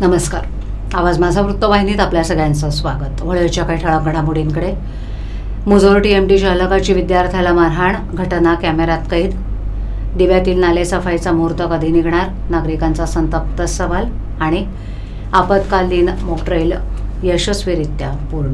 नमस्कार. आवाज माझा वृत्तवाहिनीत आपल्या सगळ्यांचं स्वागत. वळीच्या काही ठळक घडामोडींकडे. मुजोर TMT चालकाची विद्यार्थ्याला मारहाण, घटना कॅमेऱ्यात कैद. दिव्यातील नालेसफाईचा मुहूर्त कधी निघणार, नागरिकांचा संतप्त सवाल. आणि आपत्कालीन मॉकड्रिल यशस्वीरित्या पूर्ण.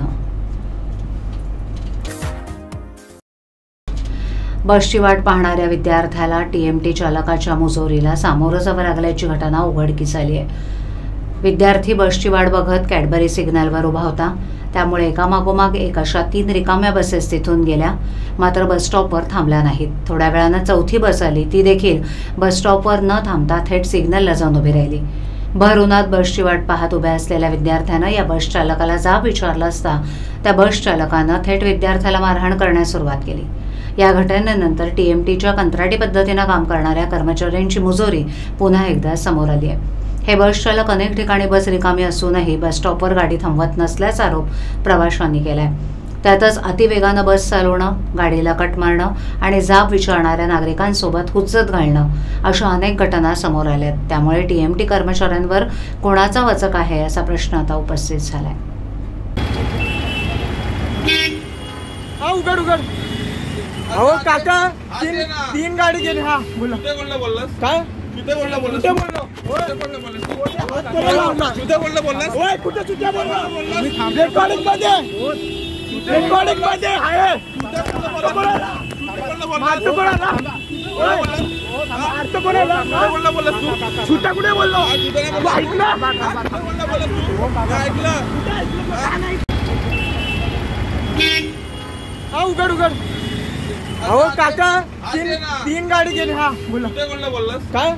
बसची वाट पाहणाऱ्या विद्यार्थ्याला TMT चालकाच्या मुजोरीला सामोरं जावं लागल्याची घटना उघडकीस आली आहे. विद्यार्थी बसची वाट बघत कॅडबरी सिग्नलवर उभा होता. त्यामुळे एकामागोमाग एक अशा 3 रिकाम्या बसेस तिथून गेल्या, मात्र बसस्टॉपवर थांबल्या नाहीत. थोड्या वेळानं चौथी बस आली. ती देखील बसस्टॉपवर न थांबता थेट सिग्नलला जाऊन उभी राहिली. भर उन्हात बसची वाट पाहत उभ्या असलेल्या विद्यार्थ्यानं या बस चालकाला जाब विचारला असता त्या बस चालकानं थेट विद्यार्थ्याला मारहाण करण्यास सुरुवात केली. या घटनेनंतर TMTच्या कंत्राटी पद्धतीनं काम करणाऱ्या कर्मचाऱ्यांची मुजोरी पुन्हा एकदा समोर आली आहे. हे बस चालक अनेक ठिकाणी बस रिकामी असूनही बसस्टॉपवर गाडी थांबवत नसल्याचा आरोप प्रवाशांनी केलाय. त्यातच अतिवेगानं बस चालवणं, गाडीला कट मारणं आणि जाब विचारणाऱ्या नागरिकांसोबत हुज्जत घालणं अशा अनेक घटना समोर आल्यात. त्यामुळे TMT कर्मचाऱ्यांवर कोणाचा वचक आहे असा प्रश्न आता उपस्थित झालाय. अहो काका, तीन गाडी गेली. हा बोला काय उघड. अहो काका, तीन गाडी गेली. हा बोला काय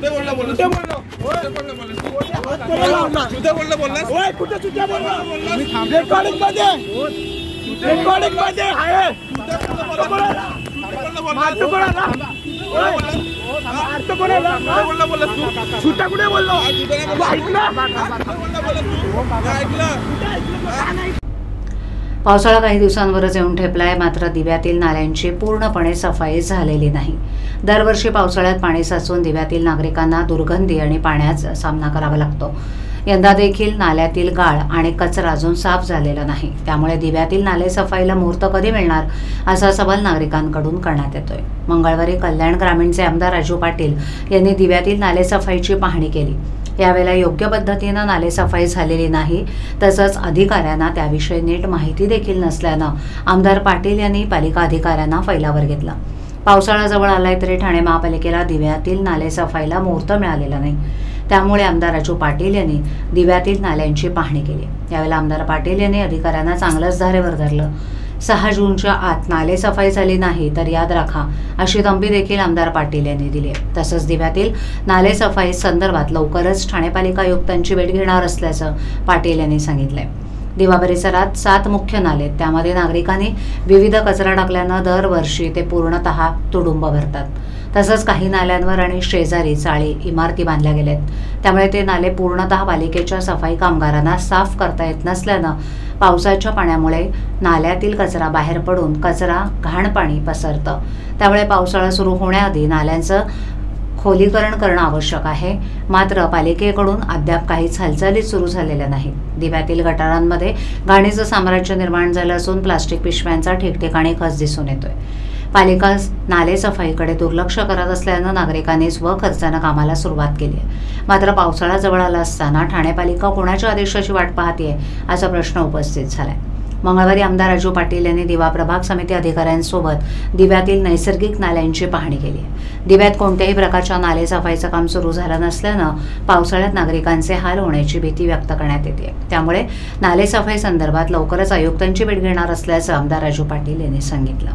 पावसाळा काही दिवसांवरच येऊन ठेपलाय, मात्र दिव्यातील नाल्यांची पूर्णपणे सफाई झालेली नाही. दरवर्षी पावसाळ्यात पाणी साचून दिव्यातील नागरिकांना दुर्गंधी आणि पाण्याचा सामना करावा लागतो. यंदा देखील नाल्यातील गाळ आणि कचरा अजून साफ झालेला नाही. त्यामुळे दिव्यातील नाले सफाईला मुहूर्त कधी मिळणार असा सवाल नागरिकांकडून करण्यात येतोय. मंगळवारी कल्याण ग्रामीणचे आमदार राजू पाटील यांनी दिव्यातील नाले सफाईची पाहणी केली. यावेळेला योग्य पद्धतीनं नालेसफाई झालेली नाही, तसंच अधिकाऱ्यांना त्याविषयी नीट माहिती देखील नसल्यानं आमदार पाटील यांनी पालिका अधिकाऱ्यांना फैलावर घेतला. पावसाळा जवळ आलाय तरी ठाणे महापालिकेला दिव्यातील नालेसफाईला मुहूर्त मिळालेला नाही. त्यामुळे आमदार राजू पाटील यांनी दिव्यातील नाल्यांची पाहणी केली. यावेळेला आमदार पाटील यांनी अधिकाऱ्यांना चांगलंच धारेवर धरलं. 6 जूनच्या आत नालेसफाई झाली नाही तर याद राखा अशी तंबी देखील आमदार पाटील यांनी दिली. तसंच दिव्यातील नालेसफाई संदर्भात लवकरच ठाणे पालिका आयुक्तांची भेट घेणार असल्याचं पाटील यांनी सांगितलंय. दिवा परिसरात 7 मुख्य नाले, त्यामध्ये नागरिकांनी विविध कचरा टाकल्यानं दरवर्षी ते पूर्णतः तुडुंब भरतात. तसंच काही नाल्यांवर आणि शेजारी चाळी इमारती बांधल्या गेल्यात. त्यामुळे ते नाले पूर्णतः पालिकेच्या सफाई कामगारांना साफ करता येत नसल्यानं पावसाच्या पाण्यामुळे नाल्यातील कचरा बाहेर पडून कचरा घाण पाणी पसरतं. त्यामुळे पावसाळा सुरू होण्याआधी नाल्यांचं खोलीकरण करणं आवश्यक आहे. मात्र पालिकेकडून अद्याप काहीच हालचाली सुरू झालेल्या नाहीत. दिव्यातील गटारांमध्ये घाणीचं साम्राज्य निर्माण झालं असून प्लास्टिक पिशव्यांचा ठिकठिकाणी खच दिसून येतोय. पालिका नालेसफाईकडे दुर्लक्ष करत असल्यानं नागरिकांनी स्वखर्चानं कामाला सुरुवात केली आहे. मात्र पावसाळा जवळ आला असताना ठाणे पालिका कोणाच्या आदेशाची वाट पाहतेय असा प्रश्न उपस्थित झालाय. मंगळवारी आमदार राजू पाटील यांनी दिवा प्रभाग समिती अधिकाऱ्यांसोबत दिव्यातील नैसर्गिक नाल्यांची पाहणी केली आहे. दिव्यात कोणत्याही प्रकारच्या नालेसफाईचं काम सुरू झालं नसल्यानं पावसाळ्यात नागरिकांचे हाल होण्याची भीती व्यक्त करण्यात येते. त्यामुळे नालेसफाई संदर्भात लवकरच आयुक्तांची भेट घेणार असल्याचं आमदार राजू पाटील यांनी सांगितलं.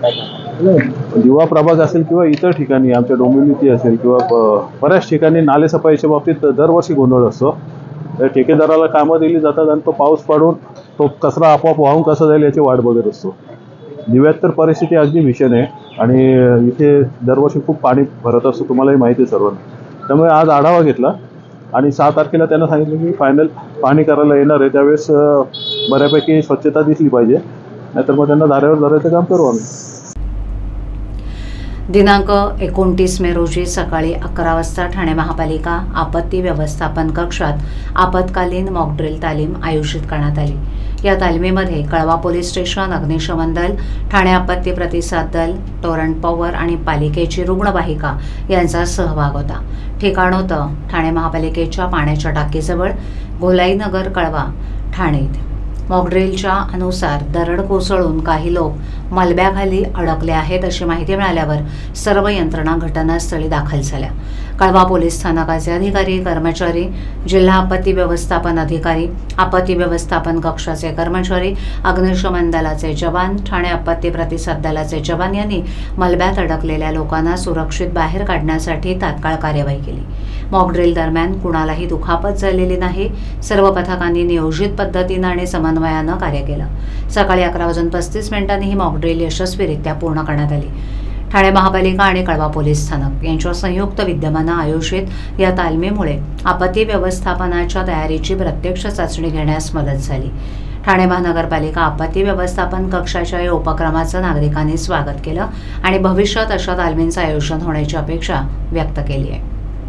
दिवा प्रभाग असेल किंवा इतर ठिकाणी आमच्या डोंबिवली असेल किंवा बऱ्याच ठिकाणी नालेसफाईच्या बाबतीत दरवर्षी गोंधळ असतो. ठेकेदाराला कामं दिली जातात आणि तो पाऊस पाडून तो कचरा आपोआप वाहून कसा जाईल याची वाट बघत असतो. दिव्यात तर परिस्थिती अगदी भीषण आहे आणि इथे दरवर्षी खूप पाणी भरत असतं, तुम्हालाही माहिती आहे सर्वांना. त्यामुळे आज आढावा घेतला आणि 6 तारखेला त्यांना सांगितलं की फायनल पाणी करायला येणार आहे. त्यावेळेस बऱ्यापैकी स्वच्छता दिसली पाहिजे, नाहीतर मग त्यांना धारेवर धरायचं काम करू आम्ही. दिनांक 29 मे रोजी सकाळी 11 वाजता ठाणे महापालिका आपत्ती व्यवस्थापन कक्षात आपत्कालीन मॉकड्रिल तालीम आयोजित करण्यात आली। या तालमीमध्ये कळवा पोलीस स्टेशन, अग्निशमन दल, ठाणे आपत्ती प्रतिसाद दल, टोरंट पॉवर आणि पालिकेची रुग्णवाहिका यांचा सहभाग होता। ठिकाण होतं ठाणे महापालिकेच्या पाण्याच्या टाकीजवळ, गोलाईनगर, कळवा, ठाणे। मॉकड्रिलच्या अनुसार दरड कोसळून काही लोक मलब्याखाली अडकले आहेत अशी माहिती मिळाल्यावर सर्व यंत्रणा घटनास्थळी दाखल झाल्या। कळवा पोलीस स्थानकाचे अधिकारी, कर्मचारी, जिल्हा आपत्ती व्यवस्थापन अधिकारी, आपत्ती व्यवस्थापन कक्षाचे कर्मचारी, अग्निशमन दलाचे जवान, ठाणे आपत्ती प्रतिसाद दलाचे जवान यांनी मलब्यात अडकलेल्या लोकांना सुरक्षित बाहेर काढण्यासाठी तात्काळ कार्यवाही केली। मॉकड्रिल दरम्यान कुणालाही दुखापत झालेली नाही। सर्व पथकांनी नियोजित पद्धतीने आणि समन्वयानं कार्य केलं। सकाळी 11:35 ही मॉकड्रिल यशस्वीरित्या पूर्ण करण्यात आली। ठाणे महापालिका आणि कळवा पोलीस स्थानक यांच्या संयुक्त विद्यमानं आयोजित या तालमीमुळे आपत्ती व्यवस्थापनाच्या तयारीची प्रत्यक्ष चाचणी घेण्यास मदत झाली। ठाणे महानगरपालिका आपत्ती व्यवस्थापन कक्षाच्या या उपक्रमाचं नागरिकांनी स्वागत केलं आणि भविष्यात अशा तालमींचं आयोजन होण्याची अपेक्षा व्यक्त केली आहे।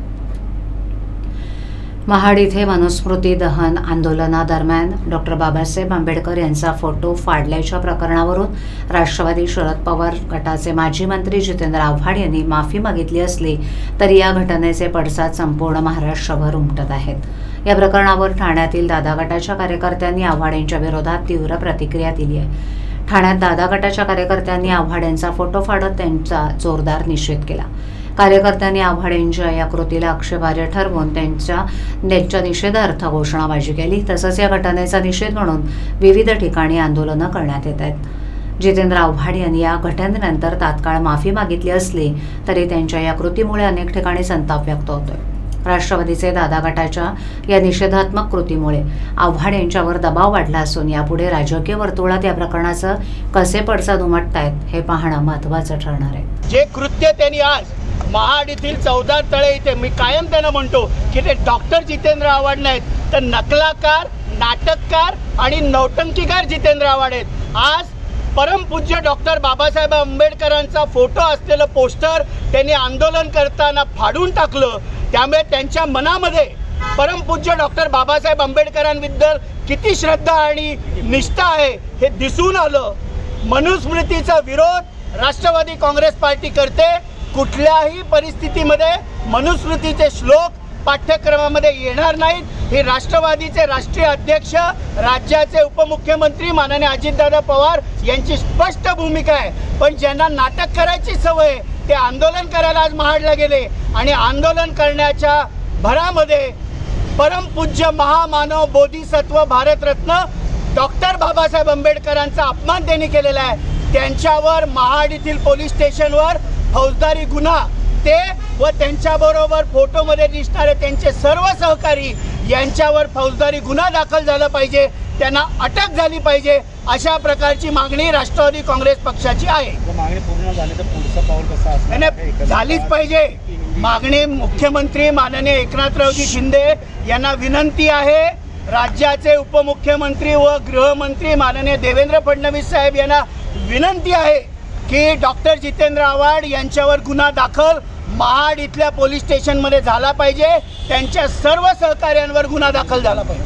महाड इथे मनुस्मृती दहन आंदोलनादरम्यान डॉक्टर बाबासाहेब आंबेडकर यांचा फोटो फाडल्याच्या प्रकरणावरून राष्ट्रवादी शरद पवार गटाचे माजी मंत्री जितेंद्र आव्हाड यांनी माफी मागितली असली तरी या घटनेचे पडसाद संपूर्ण महाराष्ट्रभर उमटत आहेत। या प्रकरणावर ठाण्यातील दादा गटाच्या कार्यकर्त्यांनी आव्हाड यांच्या विरोधात तीव्र प्रतिक्रिया दिली आहे। ठाण्यात दादा गटाच्या कार्यकर्त्यांनी आव्हाड यांचा फोटो फाडत त्यांचा जोरदार निषेध केला। कार्यकर्त्यांनी आव्हाड यांच्या या कृतीला आक्षेपार्ह ठरवून त्यांच्या निषेधार्थ घोषणाबाजी केली। तसंच या घटनेचा निषेध म्हणून विविध ठिकाणी आंदोलनं करण्यात येत आहेत। जितेंद्र आव्हाड यांनी या घटनेनंतर तात्काळ माफी मागितली असली तरी त्यांच्या या कृतीमुळे अनेक ठिकाणी संताप व्यक्त होतोय। राष्ट्रवादीचे दादा गटाच्या या निषेधात्मक कृतीमुळे आव्हाड यांच्यावर दबाव वाढला असून यापुढे राजकीय वर्तुळात या प्रकरणाचं कसे पडसाद उमटतायत हे पाहणं महत्त्वाचं ठरणार आहे। जे कृत्य त्यांनी आज महाड येथील 14 तळे इथे, मी कायम त्यांना म्हणतो की ते डॉक्टर जितेंद्र आव्हाड नाहीत तर नकलाकार, नाटककार आणि नौटंकीकार जितेंद्र आव्हाड आहेत। आज परमपूज्य डॉक्टर बाबासाहेब आंबेडकरांचा फोटो असलेलं पोस्टर त्यांनी आंदोलन करताना फाडून टाकलं। त्यामुळे त्यांच्या मनामध्ये परमपूज्य डॉक्टर बाबासाहेब आंबेडकरांबद्दल किती श्रद्धा आणि निष्ठा आहे हे दिसून आलं। मनुस्मृतीचा विरोध राष्ट्रवादी काँग्रेस पार्टी करते। कुठल्याही परिस्थितीमध्ये मनुस्मृतीचे श्लोक पाठ्यक्रमामध्ये येणार नाहीत हे राष्ट्रवादीचे राष्ट्रीय अध्यक्ष, राज्याचे उपमुख्यमंत्री माननीय अजितदादा पवार यांची स्पष्ट भूमिका आहे। पण ज्यांना नाटक करायची सवय ते आंदोलन करायला आज महाडला गेले आणि आंदोलन करण्याच्या भरामध्ये परमपूज्य महामानव बोधिसत्व भारतरत्न डॉक्टर बाबासाहेब आंबेडकरांचा अपमान त्यांनी केलेला आहे। त्यांच्यावर महाड येथील पोलीस स्टेशनवर फौजदारी गुन्हा, ते व त्यांच्याबरोबर फोटोमध्ये दिसणारे त्यांचे सर्व सहकारी यांच्यावर फौजदारी गुन्हा दाखल झाला पाहिजे, त्यांना अटक झाली पाहिजे अशा प्रकारची मागणी राष्ट्रवादी काँग्रेस पक्षाची आहे। मागणी पूर्ण झाली तर पुढचं पाऊल कसं असणार? झालीच पाहिजे मागणी। मुख्यमंत्री माननीय एकनाथरावजी शिंदे यांना विनंती आहे, राज्याचे उपमुख्यमंत्री व गृहमंत्री माननीय देवेंद्र फडणवीस साहेब यांना विनंती आहे की डॉक्टर जितेंद्र आव्हाड यांच्यावर गुन्हा दाखल महाड इथल्या पोलीस स्टेशनमध्ये झाला पाहिजे, त्यांच्या सर्व सहकार्यांवर गुन्हा दाखल झाला पाहिजे।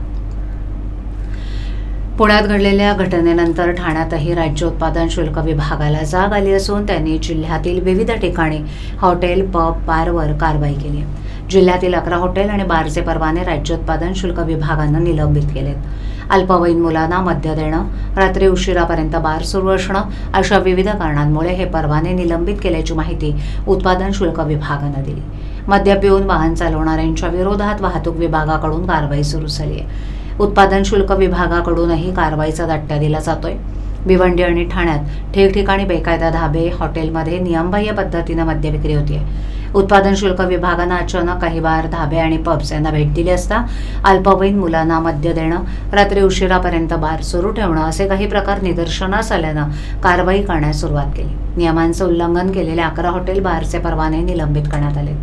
पुण्यात घडलेल्या घटनेनंतर ठाण्यातही राज्य उत्पादन शुल्क विभागाला जाग आली असून त्यांनी जिल्ह्यातील विविध ठिकाणी हॉटेल, पब, बारवर कारवाई केली। जिल्ह्यातील 11 हॉटेल आणि बारचे परवाने राज्य उत्पादन शुल्क विभागानं निलंबित केलेत। अल्पवयीन मुलांना मद्य देणं, रात्री उशिरापर्यंत बार सुरू असणं अशा विविध कारणांमुळे हे परवाने निलंबित केल्याची माहिती उत्पादन शुल्क विभागानं दिली। मद्य पिऊन वाहन चालवणाऱ्यांच्या विरोधात वाहतूक विभागाकडून कारवाई सुरू झाली आहे। उत्पादन शुल्क विभागाकडूनही कारवाईचा दट्टा दिला जातोय। भिवंडी आणि ठाण्यात ठिकठिकाणी बेकायदा धाबे, हॉटेलमध्ये नियमबाह्य पद्धतीनं मद्य विक्री होतीये। उत्पादन शुल्क विभागानं अचानक काही बार, धाबे आणि पब्स यांना भेट दिली असता अल्पवयीन मुलांना मद्य देणं, रात्री उशिरापर्यंत बार सुरू ठेवणं असे काही प्रकार निदर्शनास आल्यानं कारवाई करण्यास सुरुवात केली। नियमांचं उल्लंघन केलेल्या 11 हॉटेल, बारचे परवाने निलंबित करण्यात आलेत।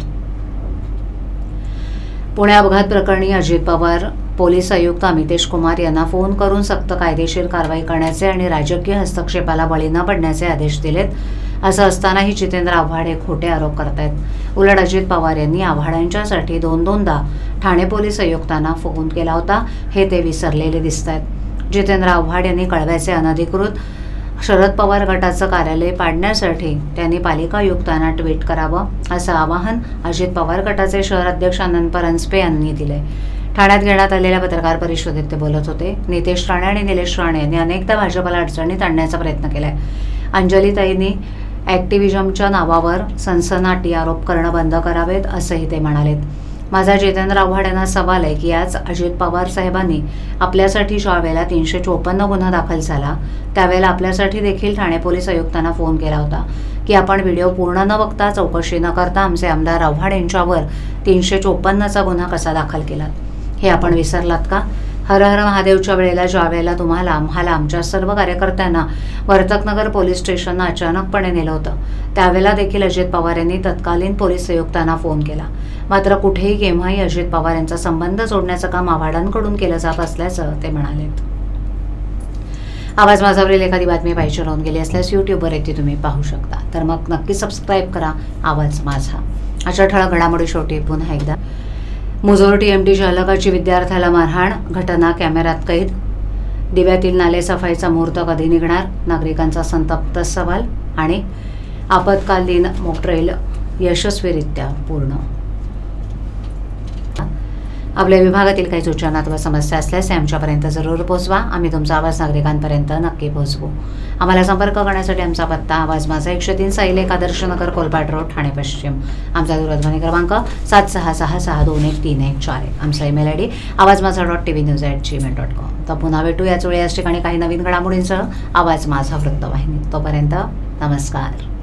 पुणे अपघात प्रकरणी अजित पवार पोलीस आयुक्त अमितेश कुमार यांना फोन करून सक्त कायदेशीर कारवाई करण्याचे आणि राजकीय हस्तक्षेपाला बळी न पडण्याचे आदेश दिलेत। असं असतानाही जितेंद्र आव्हाड हे खोटे आरोप करतायत। उलट अजित पवार यांनी आव्हाडांच्यासाठी दोनदा ठाणे पोलीस आयुक्तांना फोन केला होता, हे ते विसरलेले दिसतायत। जितेंद्र आव्हाड यांनी कळव्याचे अनधिकृत शरद पवार गटाचं कार्यालय पाडण्यासाठी त्यांनी पालिका आयुक्तांना ट्विट करावं, असं आवाहन अजित पवार गटाचे शहर अध्यक्ष आनंद परांजपे यांनी दिले। ठाण्यात घेण्यात आलेल्या पत्रकार परिषदेत ते बोलत होते। नितेश राणे आणि निलेश राणे यांनी अनेकदा भाजपला अडचणीत आणण्याचा प्रयत्न केलाय। अंजलीताईंनी ॲक्टिव्हिजमच्या नावावर सनसनाटी आरोप करणं बंद करावेत, असंही ते म्हणालेत। माझा जितेंद्र आव्हाड यांना सवाल आहे की आज अजित पवार साहेबांनी आपल्यासाठी ज्या वेळेला 354 गुन्हा दाखल झाला त्यावेळेला आपल्यासाठी देखील ठाणे पोलीस आयुक्तांना फोन केला होता की आपण व्हिडिओ पूर्ण न बघता, चौकशी न करता आमचे आमदार आव्हाड यांच्यावर 354चा गुन्हा कसा दाखल केला, हे आपण विसरलात का? हर हर महादेवच्या वेळेला ज्या वेळेला आम्हाला आमच्या सर्व कार्यकर्त्यांना वर्तकनगर पोलीस स्टेशनला अचानकपणे नेलं होतं त्यावेळेला देखील अजित पवार यांनी तत्कालीन पोलीस आयुक्तांना फोन केला। मात्र कुठेही केव्हाही अजित पवार यांचा संबंध जोडण्याचं काम आव्हाडांकडून केलं जात असल्याचं ते म्हणालेत। आवाज माझावरील एखादी बातमी पाहिजे राहून गेली असल्यास यूट्यूबवर येथे तुम्ही पाहू शकता, तर मग नक्की सबस्क्राईब करा आवाज माझा। अशा ठळक घडामोडी शेवटी पुन्हा एकदा। मुजोर TMT चालकाची विद्यार्थ्याला मारहाण, घटना कॅमेऱ्यात कैद। दिव्यातील नाले सफाईचा मुहूर्त कधी निघणार, नागरिकांचा संतप्त सवाल। आणि आपत्कालीन मोकड्रिल यशस्वीरित्या पूर्ण। आपल्या विभागातील काही सूचना व समस्या असल्यास आमच्यापर्यंत जरूर पोहोचवा, आम्ही तुमचा आवाज नागरिकांपर्यंत नक्की पोहोचवू। आम्हाला संपर्क करण्यासाठी आमचा पत्ता आवाज माझा 103 साईलेक आदर्श नगर कोलपाट रोड ठाणे पश्चिम। आमचा दूरध्वनी क्रमांक 7666213114 आहे। आमचा ईमेल ID awazmaza.tvnews@gmail.com। तर पुन्हा भेटू याच वेळी याच ठिकाणी काही नवीन घडामोडींसह आवाज माझा वृत्तवाहिनी। तोपर्यंत नमस्कार।